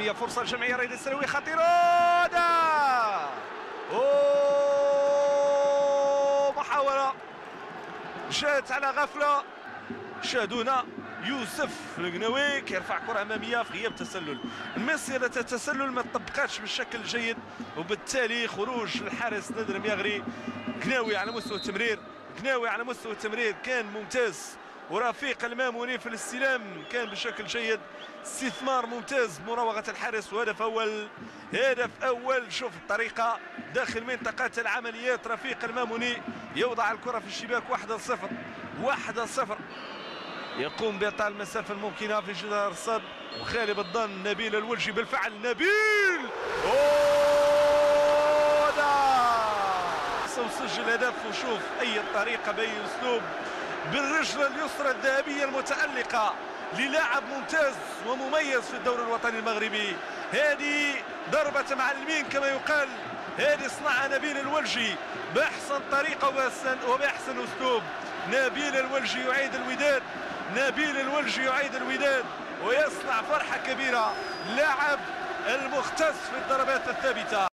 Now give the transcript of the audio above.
الجمعيه، فرصه الجمعيه ريد السلوي خطيره محاوله جات على غفله. شاهدونا يوسف القناوي كيرفع كره اماميه في غياب تسلل. مسيره التسلل ما طبقاتش بالشكل الجيد، وبالتالي خروج الحارس نادر مياغري. قناوي على مستوى التمرير، قناوي على مستوى التمرير كان ممتاز، ورفيق الماموني في الاستلام كان بشكل جيد. استثمار ممتاز، مراوغه الحارس، وهدف اول، هدف اول. شوف الطريقه داخل منطقه العمليات، رفيق الماموني يوضع الكره في الشباك. 1-0 1-0. يقوم بإعطاء المسافة الممكنة في جدار الصد، وخالب الظن نبيل الولجي. بالفعل نبيل وسجل هدف. وشوف أي طريقة بأي أسلوب، بالرجل اليسرى الذهبية المتألقة للاعب ممتاز ومميز في الدوري الوطني المغربي. هذه ضربة معلمين كما يقال، هذه صنعها نبيل الولجي بأحسن طريقة وبأحسن أسلوب. نبيل الولجي يعيد الوداد، نبيل الولجي يعيد الوداد ويصنع فرحة كبيرة. لاعب المختص في الضربات الثابتة.